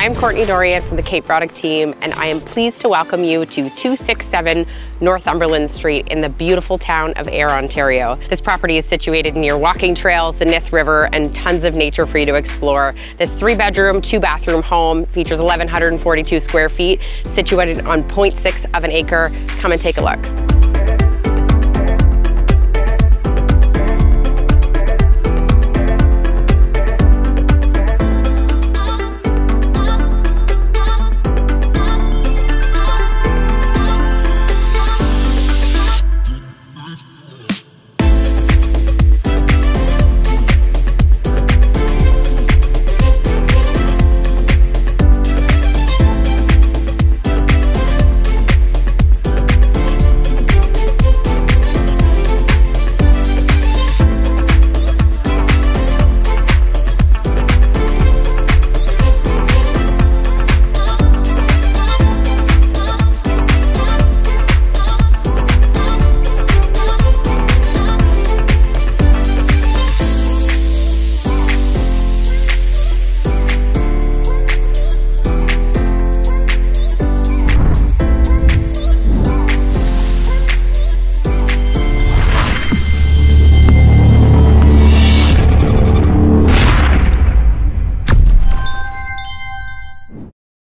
I'm Courtney Dorian from the Cape Product team, and I am pleased to welcome you to 267 Northumberland Street in the beautiful town of Ayr, Ontario. This property is situated near walking trails, the Nith River, and tons of nature for you to explore. This 3-bedroom, 2-bathroom home features 1,142 square feet, situated on 0.6 of an acre. Come and take a look.